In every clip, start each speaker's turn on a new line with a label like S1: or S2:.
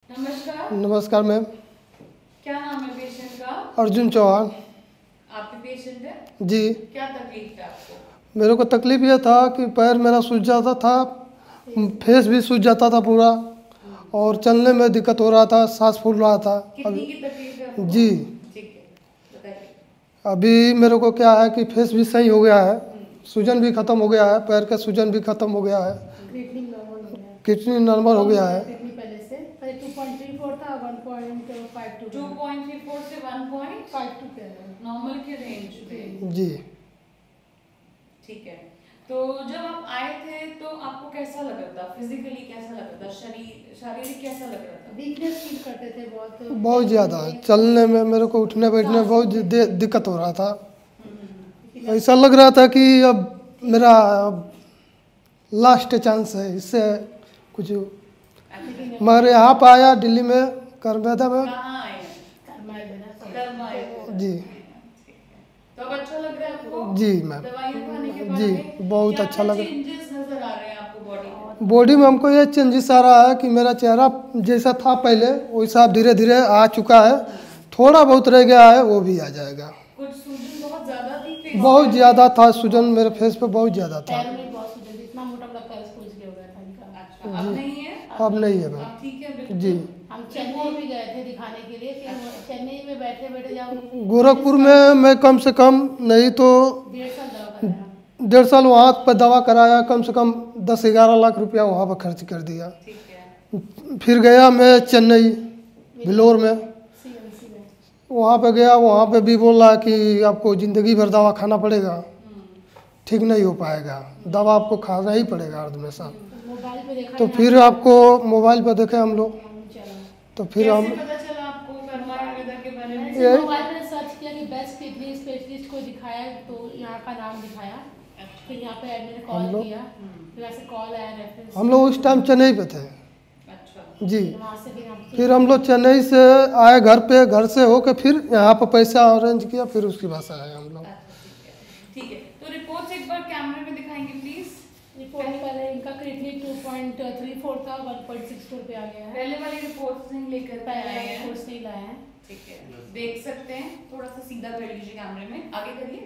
S1: नमस्कार।
S2: नमस्कार मैम।
S1: क्या नाम है पेशेंट का?
S2: अर्जुन चौहान।
S1: आपके पेशेंट है?
S2: जी।
S1: क्या तकलीफ है आपको?
S2: मेरे को तकलीफ यह था कि पैर मेरा सूज जाता था, फेस भी सूज जाता था पूरा, और चलने में दिक्कत हो रहा था, सांस फूल रहा था।
S1: कितनी की तकलीफ है आपको?
S2: जी।
S1: ठीक है, बताइए।
S2: अभी मेरे को क्या है कि फेस भी सही हो गया है, सूजन भी खत्म हो गया है, पैर का सूजन भी खत्म हो गया है, किडनी नॉर्मल हो गया है।
S3: पहले से 2.34 था, 1.52
S1: 2.34 से 1.52
S3: के
S1: नॉर्मल के रेंज पे।
S2: जी।
S1: ठीक है, तो जब आप आए थे तो आपको कैसा लग रहा था? फिजिकली कैसा लग रहा था? शारीरिक कैसा लग रहा था?
S3: वीकनेस फील करते थे
S2: बहुत ज़्यादा चलने में, मेरे को उठने बैठने में बहुत दिक्कत हो रहा था। ऐसा लग रहा था कि अब मेरा लास्ट चांस है, इससे कुछ। मगर यहाँ पर आया दिल्ली में, करमेदा में।
S1: कहाँ आए? कर्मा आए थे।
S2: जी।
S1: तो अब अच्छा लग रहा है आपको?
S2: जी मैम।
S1: दवाइयाँ खाने के बाद
S2: जी,
S1: में
S2: बहुत अच्छा लग रहा है।
S1: चेंजेस नजर आ रहे हैं आपको बॉडी में?
S2: बॉडी में हमको ये चेंजेस आ रहा है कि मेरा चेहरा जैसा था पहले वैसा धीरे धीरे आ चुका है, थोड़ा बहुत रह गया है, वो भी आ जाएगा।
S1: कुछ सूजन बहुत ज्यादा थी?
S2: बहुत ज़्यादा था सूजन, मेरे फेस पे बहुत ज़्यादा था।
S3: पैर में बहुत सूजन, इतना मोटा मोटा पैर सूज गया था इनका।
S1: अच्छा, अब नहीं है?
S2: अब नहीं है मैम।
S1: अब ठीक है बिल्कुल।
S2: जी।
S3: हम चेन्नई भी गए थे दिखाने के लिए, फिर चेन्नई में बैठे बैठे जाओ
S2: गोरखपुर में मैं कम से कम नहीं तो
S3: 1.5 साल दवा कराया।
S2: 1.5 साल वहाँ पर दवा कराया, कम से कम 10-11 लाख रुपया वहाँ पर खर्च कर दिया।
S1: ठीक है।
S2: फिर गया मैं चेन्नई बिलोर में,
S3: CMC में
S2: वहाँ पे गया, वहाँ पे भी बोला कि आपको ज़िंदगी भर दवा खाना पड़ेगा, ठीक नहीं हो पाएगा, दवा आपको खाना ही पड़ेगा हमेशा।
S3: मोबाइल पे देखा
S2: तो फिर आपको मोबाइल पर देखे हम लोग, तो फिर हम
S1: कैसे पता चला आपको कर्मा आयुर्वेदा के बारे में?
S3: मोबाइल में सर्च किया कि बेस्ट किडनी स्पेशलिस्ट को दिखाया, तो यहाँ का नाम दिखाया, फिर यहाँ पे मैंने कॉल किया, फिर ऐसे कॉल आया रेफरेंस।
S2: हम लोग उस टाइम चेन्नई पे थे।
S1: अच्छा।
S2: जी।
S3: वहाँ से
S2: फिर हम लोग चेन्नई से आए घर पे, घर से होके फिर यहाँ पर पैसा अरेंज किया, फिर उसके बाद से आए हम लोग।
S1: ठीक है, तो रिपोर्ट्स एक बार कैमरे में दिखाएंगे प्लीज।
S3: रिपोर्ट पहले इनका क्रिएटिनिन 2.34 था, 1.64 पे आ गया है।
S1: पहले वाली रिपोर्ट्स नहीं लेकर
S3: पहले
S1: आए हैं?
S3: रिपोर्ट्स नहीं लाए हैं।
S1: ठीक है, देख सकते हैं, थोड़ा सा सीधा कर लीजिए कैमरे में, आगे करिए।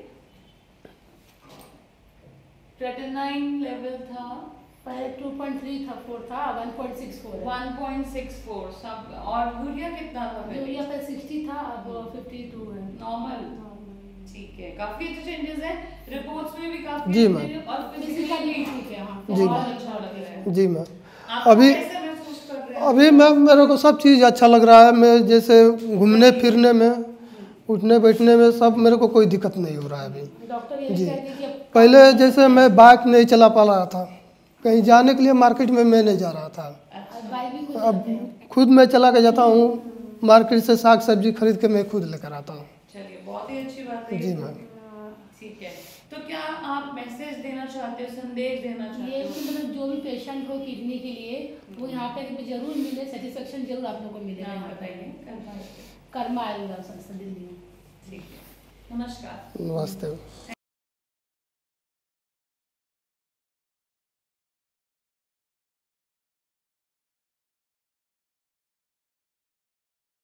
S1: क्रेटिनाइन लेवल था
S3: पहले 2.3 था, 4 था, 1.64 है।
S1: 1.64 सब। और यूरिया कितना था पहले?
S3: यूरिया पे 60 था, अब 52 है।
S1: नॉर्मल। ठीक है, काफी अच्छे चेंजेस हैं, रिपोर्ट्स में भी काफी
S2: जी
S1: अच्छे
S2: मैम।
S1: changes और
S3: फिजिकली
S1: फिजिकली
S3: भी ठीक है। हाँ,
S2: जी
S1: बहुत
S2: मैम।
S1: अच्छा लग रहा है।
S2: जी मैम।
S1: आप
S2: अभी
S1: कैसे महसूस कर रहे हैं?
S2: अभी मैम मेरे को सब चीज़ अच्छा लग रहा है, मैं जैसे घूमने फिरने में, उठने बैठने में सब मेरे को कोई दिक्कत नहीं हो रहा है अभी।
S3: डॉक्टर ये
S2: जी।
S3: कहते हैं कि
S2: पहले जैसे मैं बाइक नहीं चला पा रहा था, कहीं जाने के लिए मार्केट में मैं नहीं जा रहा था,
S3: बाइक भी खुद
S2: अब
S3: चलाते हैं।
S2: खुद मैं चला के जाता हूँ, मार्केट से साग सब्जी खरीद के मैं खुद लेकर आता हूँ।
S1: चलिए, बहुत ही अच्छी बात है।
S2: जी मैम।
S1: ठीक है, तो क्या आप मैसेज देना चाहते हो, संदेश देना चाहते
S3: ये
S1: हो?
S3: कि मतलब जो भी पेशेंट हो किडनी के लिए, वो यहाँ पे जरूर मिले, सेटिस्फेक्शन जरूर आप लोगों को मिलेगा।
S1: नाम
S3: यहाँ पे
S1: बताइए।
S3: कर्मा आयुर्वेदा संस्था दिल्ली में।
S1: ठीक है, नमस्कार।
S2: नमस्ते।